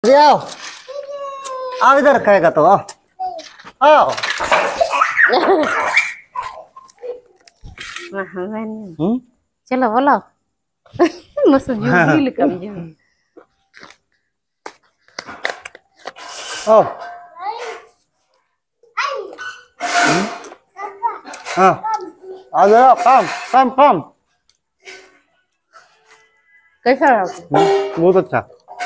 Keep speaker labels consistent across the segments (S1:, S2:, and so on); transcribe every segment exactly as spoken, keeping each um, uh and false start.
S1: अभी आओ आओ इधर खाएगा तो आओ आओ। हम्म
S2: चलो बोलो। मस्त जुबिल कम जो
S1: आओ। हाँ आ जाओ काम काम काम।
S2: कैसा रहा?
S1: बहुत अच्छा।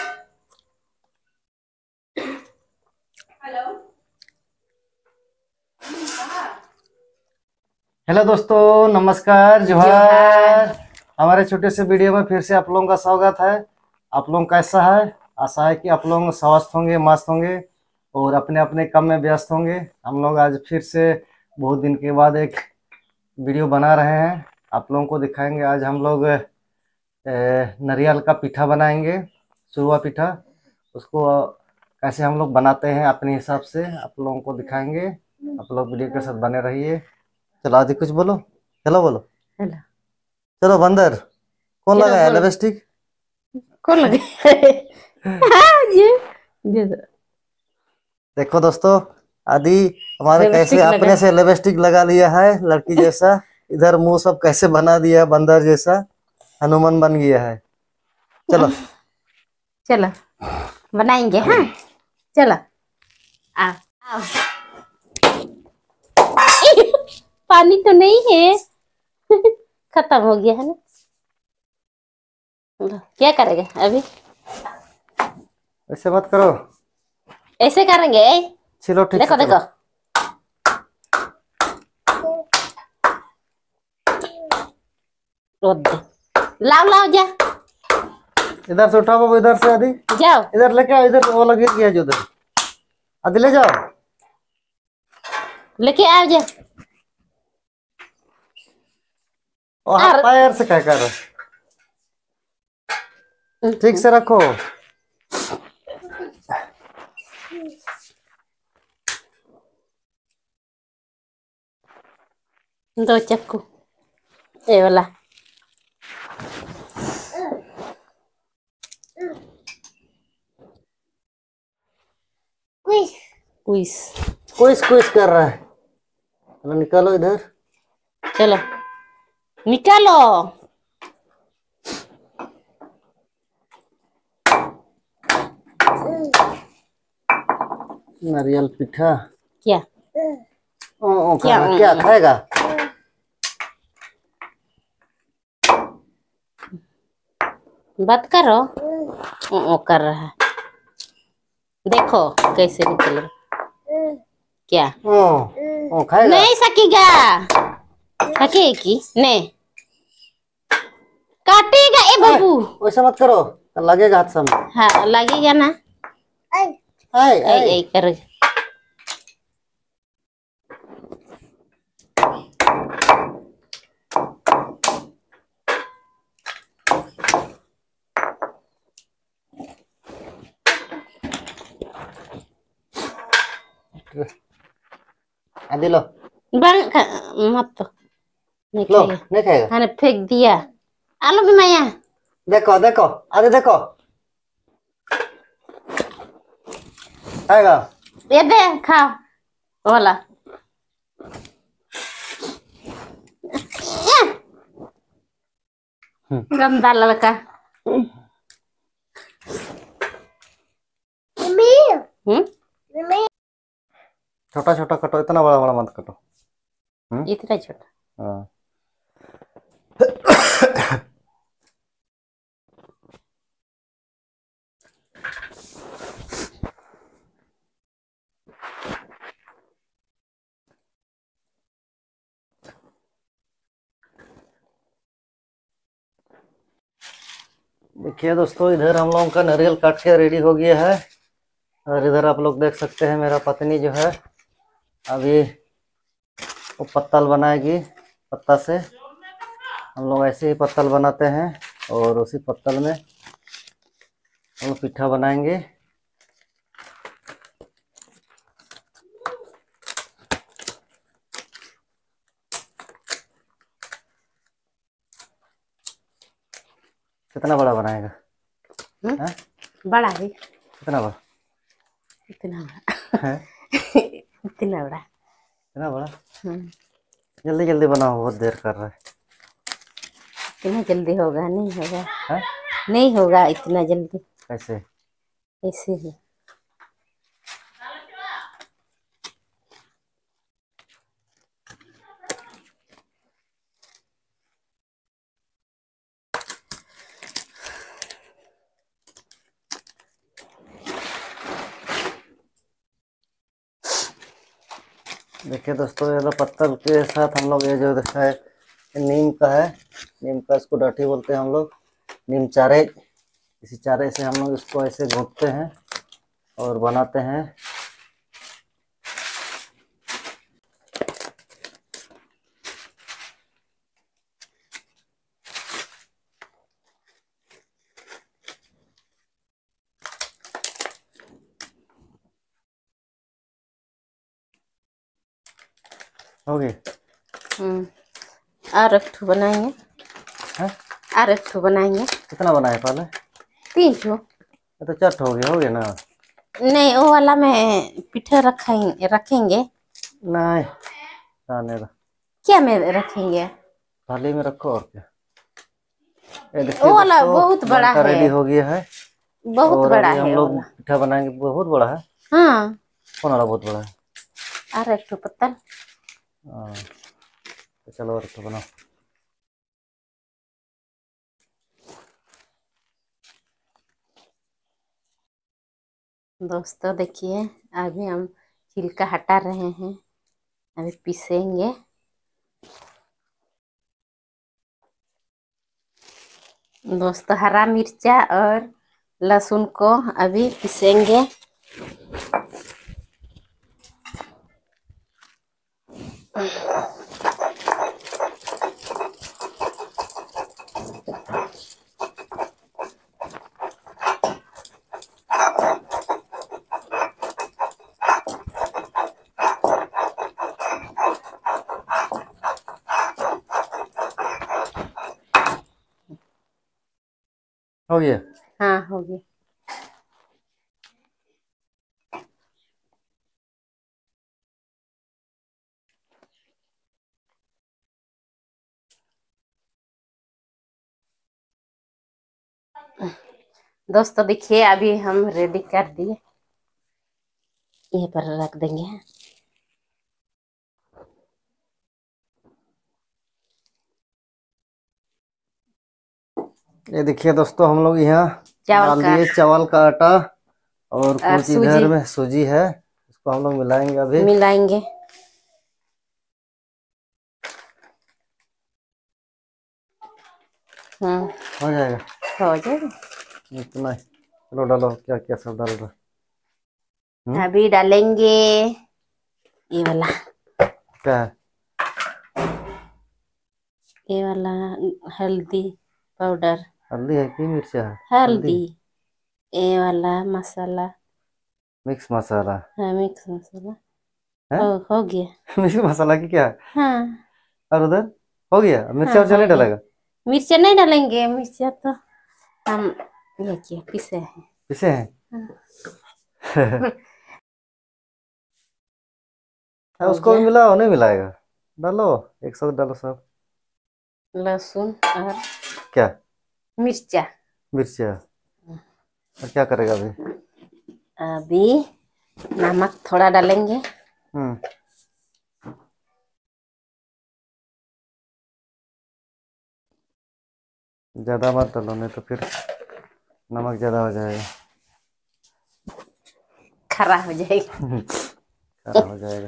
S1: हेलो दोस्तों, नमस्कार, जोहार। हमारे छोटे से वीडियो में फिर से आप लोगों का स्वागत है। आप लोग कैसा है? आशा है कि आप लोग स्वस्थ होंगे, मस्त होंगे और अपने अपने काम में व्यस्त होंगे। हम लोग आज फिर से बहुत दिन के बाद एक वीडियो बना रहे हैं। आप लोगों को दिखाएंगे आज हम लोग नारियल का पीठा बनाएंगे, सुरुआ पीठा। उसको कैसे हम लोग बनाते हैं अपने हिसाब से आप लोगों को दिखाएंगे। आप लोग वीडियो के साथ बने रहिए। चलो आदि कुछ बोलो। हेलो बोलो।
S2: हेलो।
S1: चलो बंदर कौन
S2: चलो
S1: लगाया
S2: बोलो।
S1: लिपस्टिक?
S2: कौन लगे? हाँ ये दे दो।
S1: देखो दोस्तों, आदि हमारे कैसे
S2: लिपस्टिक लगा
S1: अपने से लिपस्टिक लगा लिया है लड़की जैसा। इधर मुंह सब कैसे बना दिया है बंदर जैसा, हनुमान बन गया है। चलो
S2: चलो बनाएंगे। हाँ चलो आओ आओ। पानी तो नहीं है। खत्म हो गया है ना। क्या करेंगे अभी?
S1: ऐसे मत करो।
S2: ऐसे करेंगे।
S1: चलो ठीक
S2: देखो
S1: से
S2: देखो। लाओ लाओ जा।
S1: इधर से उठाओ बाबू, इधर से आदि
S2: जाओ
S1: इधर लेके आओ। इधर वो लग गया जो उधर। आदि ले जाओ।
S2: लेके आओ जा।
S1: और हाथ पैर से क्या कर रहे? ठीक से रखो।
S2: दो चक्कू ये वाला। क्विज क्विज
S1: क्विज क्विज कर रहा है। चलो निकालो इधर।
S2: चलो निकालो।
S1: नारियल पीठा।
S2: क्या
S1: ओ, ओ,
S2: क्या
S1: क्या, क्या खाएगा?
S2: बात करो। ओ, ओ कर रहा है। देखो कैसे निकल रहा। क्या
S1: ओ, ओ खाएगा?
S2: नहीं सकेगा। सकेगी नहीं। काटेगा ए बाबू।
S1: वैसा मत करो, लगेगा हाथ सामने।
S2: हाँ लगेगा ना।
S1: आई
S2: ऐ
S1: आई
S2: ऐ कर।
S1: आदि लो।
S2: बंग मत तो नहीं
S1: लो
S2: खाएगा।
S1: नहीं खाएगा।
S2: हाँ फेंक दिया। आलो भी माया।
S1: देखो देखो आदि देखो खाएगा।
S2: ये दे खाओ वाला। गंदा लड़का। हम्म
S1: छोटा छोटा कटो, इतना बड़ा बड़ा मत कटो। हम्म
S2: इतना छोटा।
S1: हाँ। देखिए दोस्तों, इधर हम लोगों का नारियल काट के रेडी हो गया है। और इधर आप लोग देख सकते हैं मेरा पत्नी जो है अभी वो पत्तल बनाएगी। पत्ता से हम लोग ऐसे ही पत्तल बनाते हैं और उसी पत्तल में हम लोग पीठा बनाएंगे। कितना बड़ा बनाएगा?
S2: हम्म बड़ा है।
S1: कितना बड़ा
S2: इतना बड़ा
S1: है?
S2: इतना बड़ा।
S1: इतना बड़ा?
S2: हम्म,
S1: जल्दी जल्दी बनाओ, बहुत देर कर रहा
S2: इतना जल्दी होगा नहीं होगा,
S1: है। हैं?
S2: नहीं होगा इतना जल्दी।
S1: कैसे?
S2: ऐसे ही।
S1: देखिए दोस्तों, ये तो पत्थर के साथ हम लोग ये जो देखा है नीम का है। नीम का इसको डाठी बोलते हैं हम लोग। नीम चारे, इसी चारे से हम लोग इसको ऐसे घोंपते हैं और बनाते हैं। हो गई?
S2: हम्म, और एक ठो बनाएंगे।
S1: है?
S2: और एक ठो बनाएंगे।
S1: कितना बनाए पहले?
S2: तीन ठो।
S1: ये तो चार ठो हो गया। हो गया ना?
S2: नहीं, वो वाला में पिठा रखेंगे रखेंगे।
S1: नहीं, रहने दो।
S2: क्या में रखेंगे?
S1: थाली में रखो और क्या। ये देखिए
S2: वो वाला
S1: दोस्तों,
S2: बहुत बड़ा
S1: बनकर
S2: है।
S1: रेडी हो गया है।
S2: बहुत
S1: और
S2: बड़ा
S1: अभी हम
S2: है
S1: लोग
S2: वाला।
S1: पिठा बनाएंगे। बहुत बड़ा है?
S2: हाँ।
S1: कौन वाला बहुत बड़ा है?
S2: और एक ठो पत्तल।
S1: हाँ, तो चलो और तो बनाओ।
S2: दोस्तों देखिए, अभी हम छिलका हटा रहे हैं, अभी पीसेंगे। दोस्तों हरा मिर्चा और लहसुन को अभी पीसेंगे।
S1: हो गया?
S2: हाँ, हो गया। दोस्तों देखिए, अभी हम रेडी कर दिए, यहीं पर रख देंगे।
S1: ये देखिए दोस्तों, हम लोग यहाँ
S2: चावल
S1: डाल
S2: का
S1: दिए चावल का आटा और
S2: और
S1: कुछ
S2: सूजी
S1: इधर में सूजी है। इसको हम लोग मिलाएंगे अभी।
S2: मिलाएंगे। हम्म,
S1: हो जाएगा?
S2: हो जाएगा।
S1: इतना ही। चलो डालो, क्या क्या सब डाल दो। हम्म?
S2: अभी डालेंगे ये वाला,
S1: क्या है?
S2: ये वाला हल्दी पाउडर।
S1: हल्दी है कि मिर्चा है?
S2: हल्दी। ये वाला मसाला।
S1: मिक्स मसाला
S2: हाँ, मिक्स मसाला।
S1: है?
S2: हो हो गया।
S1: मिक्स मसाला की क्या है?
S2: हाँ।
S1: और उधर हो गया? मिर्चा
S2: हाँ,
S1: उर्चा
S2: हो
S1: नहीं
S2: गया।
S1: डालेगा?
S2: मिर्चा नहीं डालेंगे, मिर्चा तो हम ये किया पीसे हैं।
S1: पीसे हैं?
S2: हाँ।
S1: है,
S2: हो
S1: उसको
S2: गया।
S1: भी मिलाओ, नहीं मिलाएगा? डालो, एक साथ डालो सब।
S2: लहसुन और
S1: क्या?
S2: मिर्चा।
S1: मिर्चा। और क्या करेगा अभी?
S2: अभी नमक थोड़ा डालेंगे।
S1: हम्म। ज्यादा मत डालो, नहीं तो फिर नमक ज्यादा हो जाएगा।
S2: खराब हो जाएगा।
S1: खराब हो जाएगा।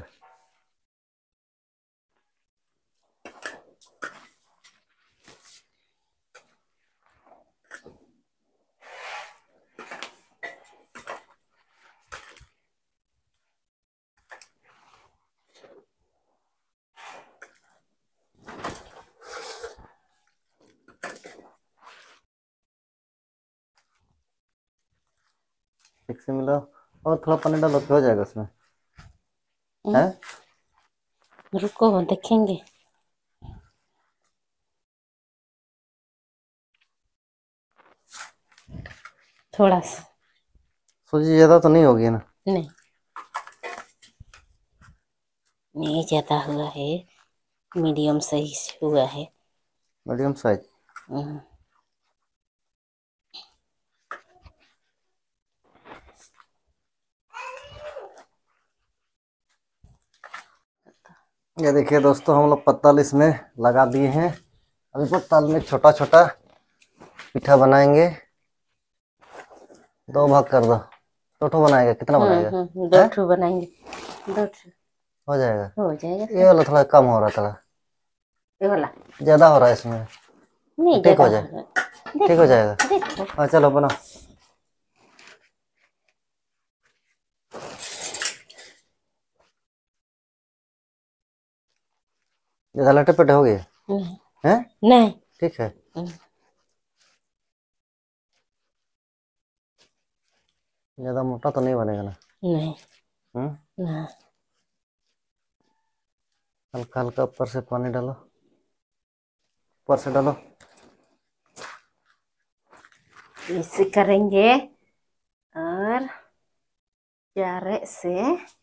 S1: ठीक से मिलाओ और थोड़ा पानी डालो तो हो जाएगा उसमें। है?
S2: रुको देखेंगे। थोड़ा सा
S1: सूजी ज्यादा तो नहीं होगी ना?
S2: नहीं नहीं ज्यादा हुआ है, मीडियम सही से हुआ है।
S1: Medium size.
S2: हम्म,
S1: ये देखिए दोस्तों, हम लोग पत्तल इसमें लगा दिए हैं। अभी पत्तल में छोटा छोटा पिठा बनाएंगे। दो भाग कर दो। दो ठो बनाएगा, कितना
S2: हम्म,
S1: बनाएगा?
S2: हम्म, दो
S1: है?
S2: ठो बनाएंगे। दो ठो
S1: हो जाएगा।
S2: हो जाएगा।
S1: ये वाला थोड़ा कम हो रहा था,
S2: ये वाला
S1: ज्यादा हो रहा है इसमें।
S2: नहीं
S1: ठीक
S2: ज्यादा
S1: हो
S2: हो
S1: जाए,
S2: रहा है।
S1: ठीक हो
S2: देखो
S1: जाएगा।
S2: देखो।
S1: हाँ चलो बनाओ। ज्यादा लटे पटे हो गए
S2: नहीं
S1: हैं?
S2: नहीं।
S1: ठीक है।
S2: हम्म,
S1: ज्यादा मोटा तो नहीं बनेगा ना?
S2: नहीं
S1: हम्म।
S2: ना।
S1: हल्का हल्का ऊपर से पानी डालो, ऊपर से डालो।
S2: इसे करेंगे और चारे से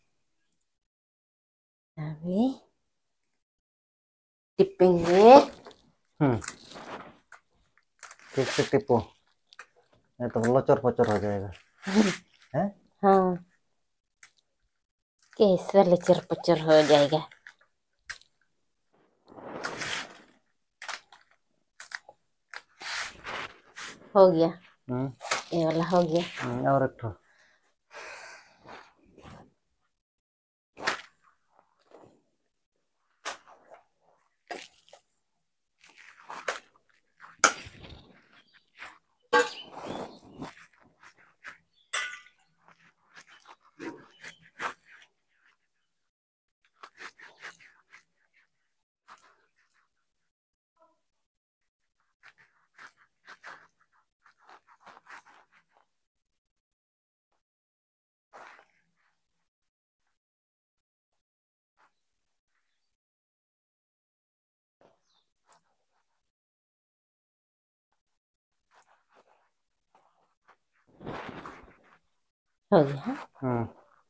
S2: अभी टिपेंगे।
S1: हम्म। ठीक से टिपो, नहीं तो लोचर पोचर हो जाएगा। है?
S2: हाँ कैसे लचर पचर हो जाएगा। हो गया,
S1: हम्म।
S2: ये वाला हो गया।
S1: हम्म, और एक ठो।
S2: हो गया।
S1: हम्म।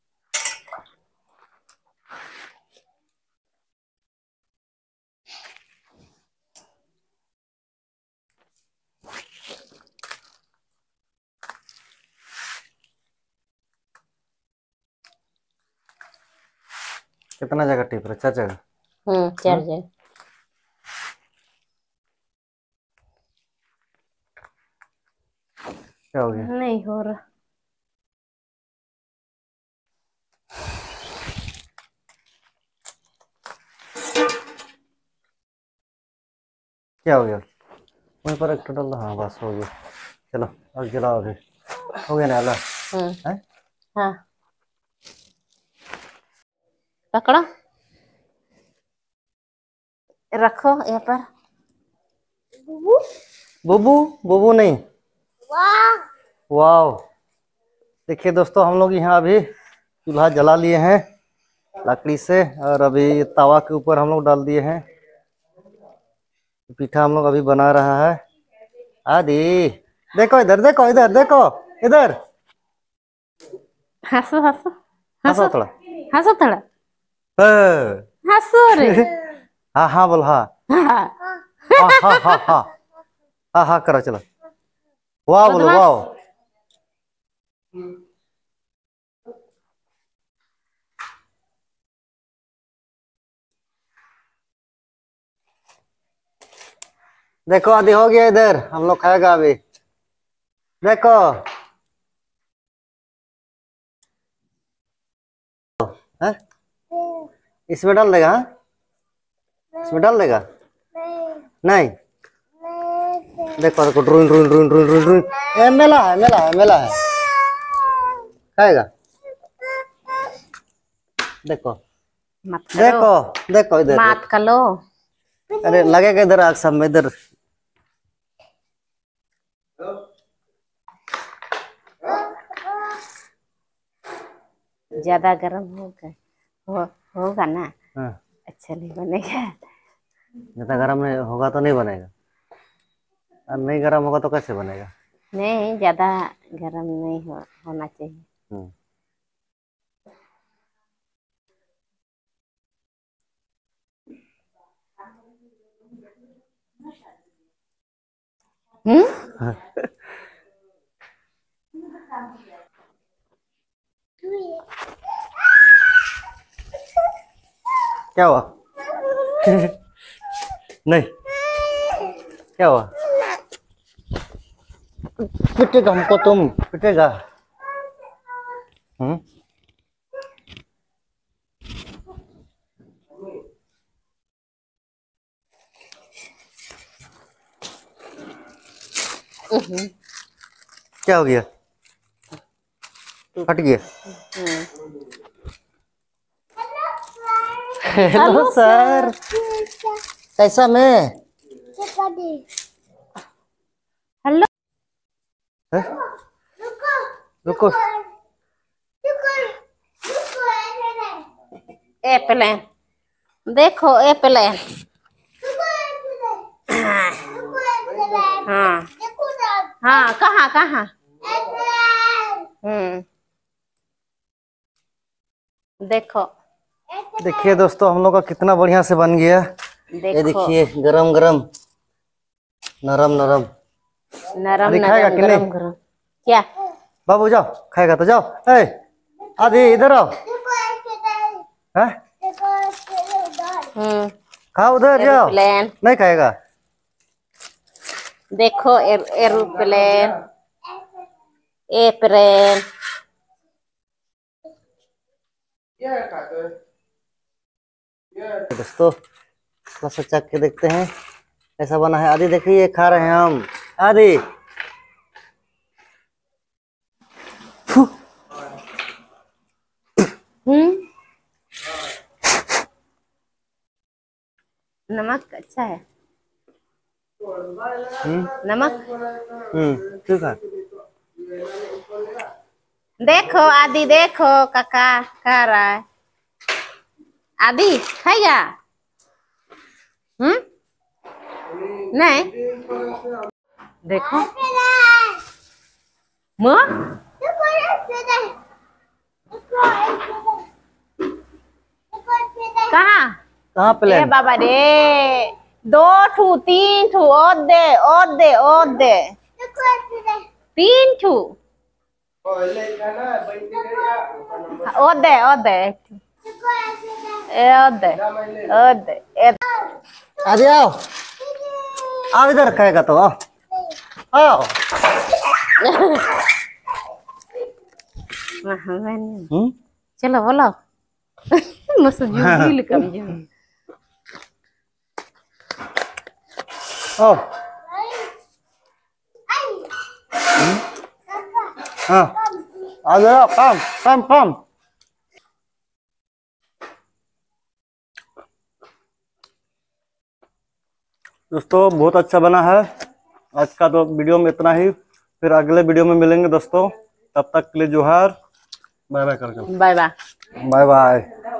S1: कितना जगह टिप रहे? चार जगह?
S2: हम्म चार
S1: हम्म?
S2: जगह।
S1: क्या हो गया?
S2: नहीं हो रहा।
S1: क्या हो गया? वहीं पर एक टोटल डाल दो। हाँ बस हो गया। चलो और गिलाओ अभी। हो गया ना अल्लाह?
S2: हम्म
S1: है?
S2: हाँ पकड़ो, रखो यहाँ पर।
S1: बुबू बुबू नहीं, वाह। देखिए दोस्तों, हम लोग यहाँ अभी चूल्हा जला लिए हैं लकड़ी से, और अभी तवा के ऊपर हम लोग डाल दिए हैं पीठा। हम लोग अभी बना रहा है। आदि देखो इधर, देखो इधर, देखो इधर।
S2: हंसो हंसो
S1: हंसो
S2: हंसो
S1: थोड़ा।
S2: हंसो थोड़ा।
S1: हाँ
S2: हंसो रे।
S1: हाँ हाँ बोल हाँ।
S2: हाँ
S1: हाँ हाँ हाँ हाँ हाँ हाँ करो चलो। वाह बोलो
S2: बदमाश।
S1: वाह। देखो आदि हो गया, इधर हम लोग खाएगा अभी। देखो है, इसमें डाल देगा? हाँ? इसमें डाल देगा? नहीं। देखो देखो drone drone drone drone drone drone. ए मेला है, मेला है, मेला है। खाएगा? देखो
S2: मत करो,
S1: देखो देखो इधर।
S2: मत करो।
S1: अरे लगेगा इधर आग सब में, इधर।
S2: ज्यादा गर्म होगा, हो, होगा ना
S1: हाँ,
S2: अच्छा नहीं बनेगा।
S1: ज्यादा गर्म नहीं होगा तो नहीं बनेगा, और नहीं गर्म होगा तो कैसे बनेगा?
S2: नहीं ज्यादा गर्म नहीं हो, होना चाहिए।
S1: हम्म।
S2: हम्म
S1: क्या हुआ? नहीं, क्या हुआ? पिटेगा हमको, तुम पिटेगा। हम्म।
S2: हम्म,
S1: क्या हो गया? फट गया? हेलो सर, कैसा मैं?
S2: हेलो।
S1: हैं? रुको।
S2: एयरप्लेन देखो, एयरप्लेन। हाँ हाँ, कहाँ कहाँ? हम्म, देखो
S1: देखिए दोस्तों, हम लोग का कितना बढ़िया से बन गया। ये
S2: देखो,
S1: देखिए, गरम गरम, नरम नरम।
S2: नरम
S1: आदि खाएगा
S2: नरम
S1: कि
S2: गरम
S1: नहीं?
S2: गरम। क्या?
S1: बाबू जाओ, खाएगा तो जाओ। ए, आदि इधर आओ। हैं?
S2: हम्म,
S1: खाओ, उधर जाओ।
S2: एरोप्लेन
S1: नहीं खाएगा?
S2: देखो, एर, एरोप्लेन, एयरप्लेन।
S1: दोस्तों थोड़ा सा चख के देखते हैं कैसा बना है। आदि देखिए, खा रहे हैं हम। आदि
S2: हम्म, नमक अच्छा है।
S1: हम्म
S2: नमक
S1: हम्म ठीक है।
S2: देखो, आदि देखो, काका खा रहा है। आदि खाएगा? हम्म, नहीं देखो माँ, कहाँ?
S1: कहाँ
S2: ए
S1: प्लेन?
S2: बाबा रे, दो ठू तीन ठू, और दे और दे और दे, तीन ठू और दे और दे ए और दे और दे ए।
S1: आदि आओ, आओ इधर, खाएगा तो आओ आओ। हम्म
S2: चलो बोलो। मस्त जुगील कम जो।
S1: आओ। हाँ, आ जाओ, काम काम काम। दोस्तों बहुत अच्छा बना है। आज का तो वीडियो में इतना ही, फिर अगले वीडियो में मिलेंगे दोस्तों। तब तक के लिए जोहार, बाय बाय करके।
S2: Bye bye.
S1: Bye bye.